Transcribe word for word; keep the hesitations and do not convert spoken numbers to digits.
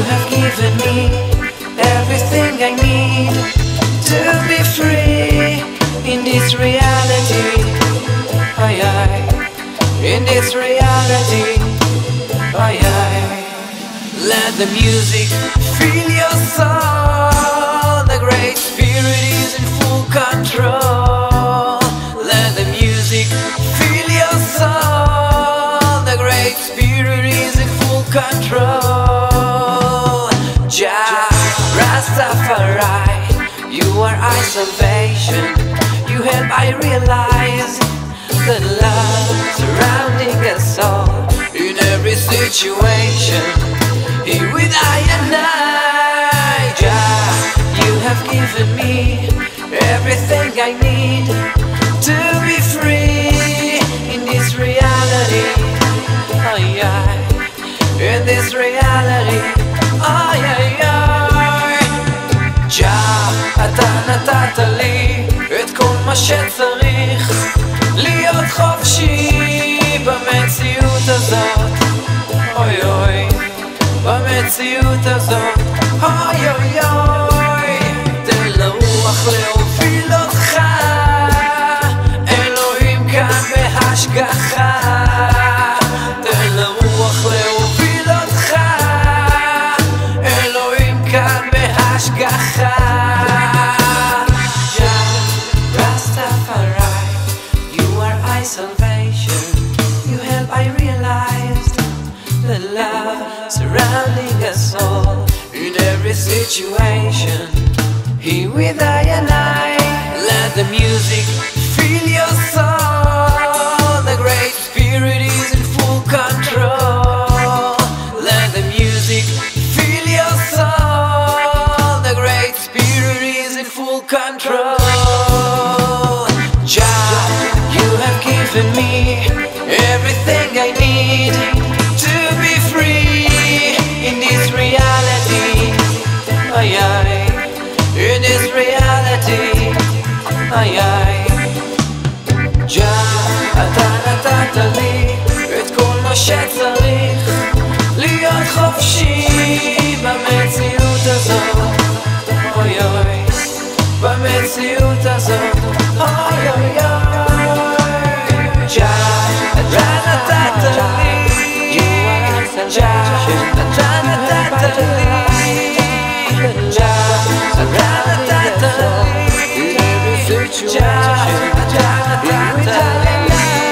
have given me everything I need to be free in this reality. Aye, aye. In this reality. Aye, aye. Let the music fill your soul. The Great Spirit is in full control. Let the music fill your soul. The Great Spirit is in full control. Jah Rastafari, you are our salvation. You help I realize the love surrounding us all in every situation. Here with I and I, Jah, you have given me everything I need to be free in this reality. Aye, aye. In this reality. Aye, aye, aye. Jah, אתה נתת לי את כל מה שצריך להיות חופשי במציאות הזאת. אוי אוי, במציאות הזאת. אוי אוי אוי, תן לרוח להוביל אותך, אלוהים כאן בהשגחה. תן לרוח להוביל אותך, אלוהים כאן בהשגחה. Salvation, you help I realize the love surrounding us all in every situation. Here with I and I, let the music fill your soul. The Great Spirit is in full control. Let the music fill your soul. The Great Spirit is in full control. Jah, you have given me everything I need to be free in this reality. Aye, aye. In this reality. Aye, aye. Jah, אתה נתת לי את כל מה שצריך להיות חופשי במציאות הזאת. אוי אוי, במציאות הזאת. אוי אוי אוי. Jah, אתה נתת לי, Jah, אתה נתת לי, Jah, אתה נתת לי, Jah, אתה נתת לי.